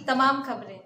तमाम खबरें।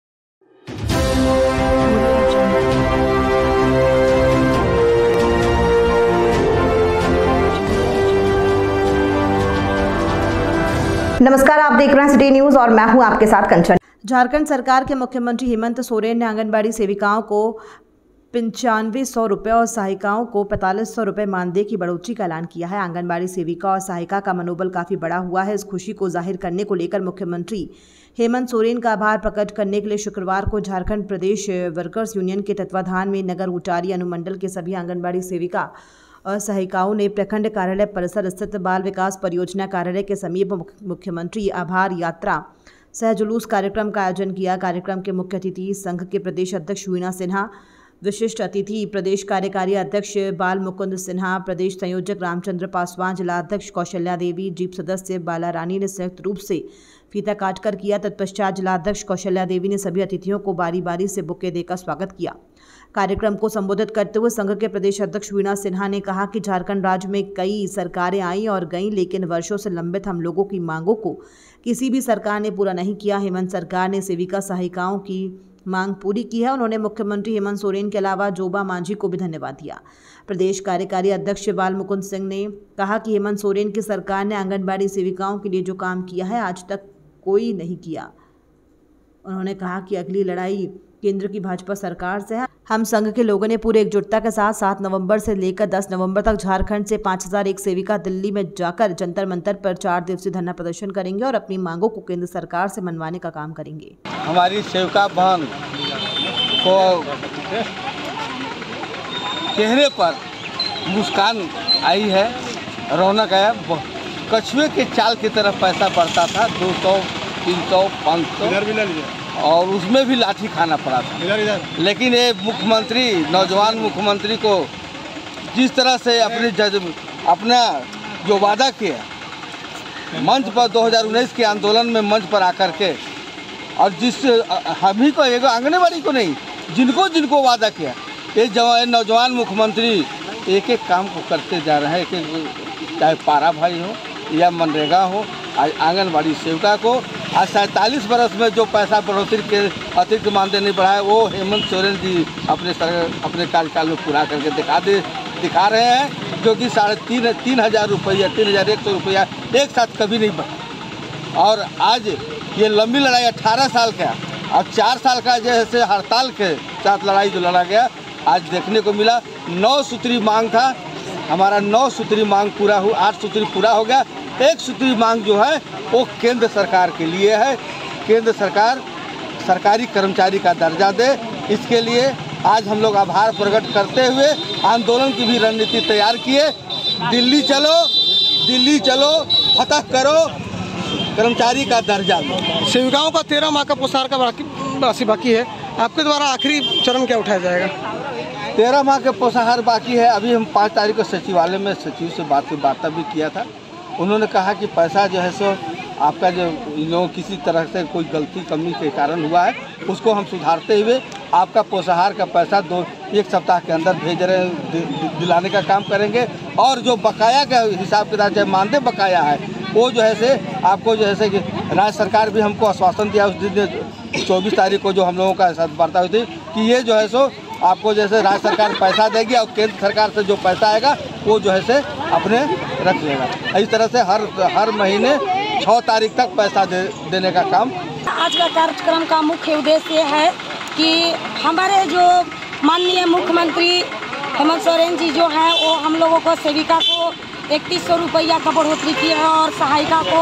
नमस्कार, आप देख रहे हैं सिटी न्यूज और मैं हूं आपके साथ कंचन। झारखंड सरकार के मुख्यमंत्री हेमंत सोरेन ने आंगनबाड़ी सेविकाओं को 9500 रुपये और सहायिकाओं को 4500 रुपये मानदेय की बढ़ोतरी का ऐलान किया है। आंगनबाड़ी सेविका और सहायिका का मनोबल काफी बड़ा हुआ है। इस खुशी को जाहिर करने को लेकर मुख्यमंत्री हेमंत सोरेन का आभार प्रकट करने के लिए शुक्रवार को झारखंड प्रदेश वर्कर्स यूनियन के तत्वाधान में नगर उटारी अनुमंडल के सभी आंगनबाड़ी सेविका और सहायिकाओं ने प्रखंड कार्यालय परिसर स्थित बाल विकास परियोजना कार्यालय के समीप मुख्यमंत्री आभार यात्रा सह जुलूस कार्यक्रम का आयोजन किया। कार्यक्रम के मुख्य अतिथि संघ के प्रदेश अध्यक्ष वीणा सिन्हा, विशिष्ट अतिथि प्रदेश कार्यकारी अध्यक्ष बाल मुकुंद सिन्हा, प्रदेश संयोजक रामचंद्र पासवान, जिला अध्यक्ष कौशल्या देवी, जीप सदस्य बाला रानी ने संयुक्त रूप से फीता काटकर किया। तत्पश्चात जिला अध्यक्ष कौशल्या देवी ने सभी अतिथियों को बारी बारी से बुके देकर स्वागत किया। कार्यक्रम को संबोधित करते हुए संघ के प्रदेश अध्यक्ष वीणा सिन्हा ने कहा कि झारखंड राज्य में कई सरकारें आई और गईं, लेकिन वर्षों से लंबित हम लोगों की मांगों को किसी भी सरकार ने पूरा नहीं किया। हेमंत सरकार ने सेविका सहायिकाओं की मांग पूरी की है। उन्होंने मुख्यमंत्री हेमंत सोरेन के अलावा जोबा मांझी को भी धन्यवाद दिया। प्रदेश कार्यकारी अध्यक्ष बाल मुकुंद सिंह ने कहा कि हेमंत सोरेन की सरकार ने आंगनबाड़ी सेविकाओं के लिए जो काम किया है आज तक कोई नहीं किया। उन्होंने कहा कि अगली लड़ाई केंद्र की भाजपा सरकार से है। हम संघ के लोगों ने पूरे एकजुटता के साथ 7 नवंबर से लेकर 10 नवंबर तक झारखंड से 5001 सेविका दिल्ली में जाकर जंतर मंतर पर 4 दिवसीय धरना प्रदर्शन करेंगे और अपनी मांगों को केंद्र सरकार से मनवाने का काम करेंगे। हमारी सेविका बहन को चेहरे पर मुस्कान आई है, रौनक है। कछुए के चाल की तरफ पैसा बढ़ता था, 200, 300, 500 और उसमें भी लाठी खाना पड़ा था। लेकिन ये मुख्यमंत्री, नौजवान मुख्यमंत्री को जिस तरह से अपना जो वादा किया मंच पर 2019 के आंदोलन में मंच पर आकर के, और जिस हम ही को एक आंगनबाड़ी को नहीं, जिनको जिनको वादा किया, ये नौजवान मुख्यमंत्री एक एक काम को करते जा रहे हैं। एक चाहे पारा भाई हो या मनरेगा हो, आज आंगनबाड़ी सेविका को आज 47 बरस में जो पैसा बढ़ोतरी के अतिरिक्त मानदेय नहीं बढ़ाया, वो हेमंत सोरेन जी अपने कार्यकाल में पूरा करके दिखा रहे हैं, जो कि 3,500 रुपया, 3,100 रुपया एक साथ कभी नहीं बढ़ा। और आज ये लंबी लड़ाई 18 साल का और 4 साल का जैसे हड़ताल के साथ लड़ाई जो लड़ा गया, आज देखने को मिला। 9 सूत्री मांग था, हमारा 9 सूत्री मांग पूरा हुआ, 8 सूत्री पूरा हो गया। 1 सूत्री मांग जो है वो केंद्र सरकार के लिए है। केंद्र सरकार सरकारी कर्मचारी का दर्जा दे, इसके लिए आज हम लोग आभार प्रकट करते हुए आंदोलन की भी रणनीति तैयार किए। दिल्ली चलो, फतह करो, कर्मचारी का दर्जा दो। सेविकाओं का 13 माह का पोषाहार का राशि बाकी है, आपके द्वारा आखिरी चरण क्या उठाया जाएगा? 13 माह के पोषाहार बाकी है। अभी हम 5 तारीख को सचिवालय में सचिव से वार्ता भी किया था। उन्होंने कहा कि पैसा जो है सो आपका जो इन लोगों किसी तरह से कोई गलती कमी के कारण हुआ है, उसको हम सुधारते हुए आपका पोषाहार का पैसा 1 सप्ताह के अंदर दिलाने का काम करेंगे। और जो बकाया का हिसाब किताब चाहे मानदेय बकाया है, वो जो है से आपको जो है से कि राज्य सरकार भी हमको आश्वासन दिया उस दिन 24 तारीख को जो हम लोगों का साथ वार्ता हुई थी कि ये जो है सो आपको जैसे राज्य सरकार पैसा देगी और केंद्र सरकार से जो पैसा आएगा वो जो है से अपने रख लेगा। इस तरह से हर महीने 6 तारीख तक पैसा देने का काम। आज का कार्यक्रम का मुख्य उद्देश्य है कि हमारे जो माननीय मुख्यमंत्री हेमंत सोरेन जी जो हैं वो हम लोगों को सेविका को 3100 रुपया का बढ़ोतरी किए हैं और सहायिका को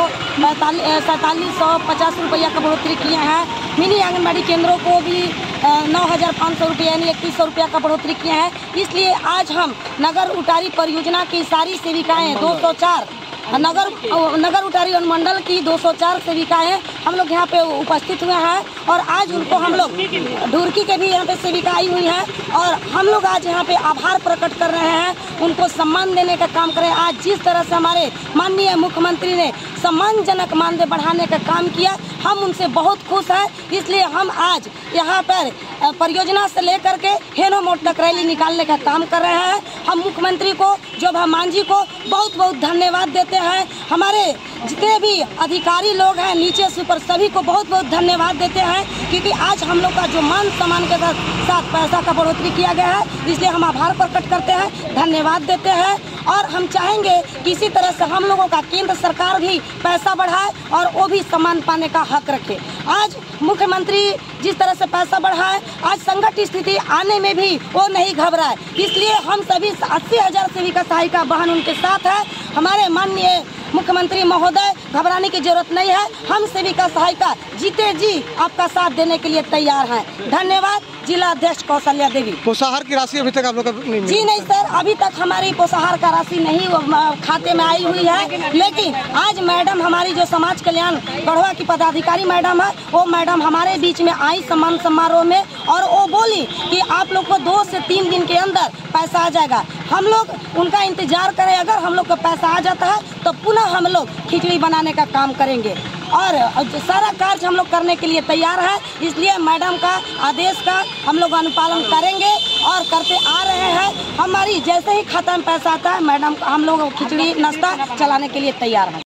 4750 रुपया का बढ़ोतरी किए हैं। मिनी आंगनबाड़ी केंद्रों को भी 9,500 रुपये यानी 3100 रुपया का बढ़ोतरी किए हैं। इसलिए आज हम नगर उटारी परियोजना की सारी सेविकाएं 204 नगर उटारी अनुमंडल की 204 सेविकाएं हम लोग यहाँ पे उपस्थित हुए हैं और आज उनको हम लोग ढुरकी के भी यहाँ पे सेविका आई हुई हैं और हम लोग आज यहाँ पे आभार प्रकट कर रहे हैं, उनको सम्मान देने का काम करें। आज जिस तरह से हमारे माननीय मुख्यमंत्री ने सम्मानजनक मानदेय बढ़ाने का काम किया, हम उनसे बहुत खुश हैं। इसलिए हम आज यहाँ पर परियोजना से लेकर के हेनो मोड़ तक रैली निकालने का काम कर रहे हैं। हम मुख्यमंत्री को, जोबा मांझी को बहुत बहुत धन्यवाद देते हैं। हमारे जितने भी अधिकारी लोग हैं नीचे से ऊपर सभी को बहुत बहुत धन्यवाद देते हैं, क्योंकि आज हम लोग का जो मान सम्मान के साथ पैसा का बढ़ोतरी किया गया है, इसलिए हम आभार प्रकट करते हैं, धन्यवाद देते हैं। और हम चाहेंगे कि इसी तरह से हम लोगों का केंद्र सरकार भी पैसा बढ़ाए और वो भी सम्मान पाने का हक रखे। आज मुख्यमंत्री जिस तरह से पैसा बढ़ाए, आज संकट स्थिति आने में भी वो नहीं घबराए, इसलिए हम सभी 80,000 सेविका सहायिका बहन उनके साथ है। हमारे माननीय मुख्यमंत्री महोदय, घबराने की जरूरत नहीं है, हम सेविका सहायिका जीते जी आपका साथ देने के लिए तैयार हैं। धन्यवाद। जिला अध्यक्ष कौशल्या देवी। पोषाहार की राशि अभी तक आप लोग नहीं मिली? जी नहीं सर, अभी तक हमारी पोषाहार का राशि नहीं खाते में आई हुई है, लेकिन आज मैडम हमारी जो समाज कल्याण गढ़वा की पदाधिकारी मैडम है, वो मैडम हमारे बीच में आई सम्मान समारोह में, और वो बोली कि आप लोग को 2 से 3 दिन के अंदर पैसा आ जाएगा। हम लोग उनका इंतजार करें, अगर हम लोग का पैसा आ जाता है तो पुनः हम लोग खिचड़ी बनाने का काम करेंगे और सारा कार्य हम लोग करने के लिए तैयार है। इसलिए मैडम का आदेश का हम लोग अनुपालन करेंगे और करते आ रहे हैं। हमारी जैसे ही खाता में पैसा आता है, मैडम हम लोग खिचड़ी नाश्ता चलाने के लिए तैयार हैं।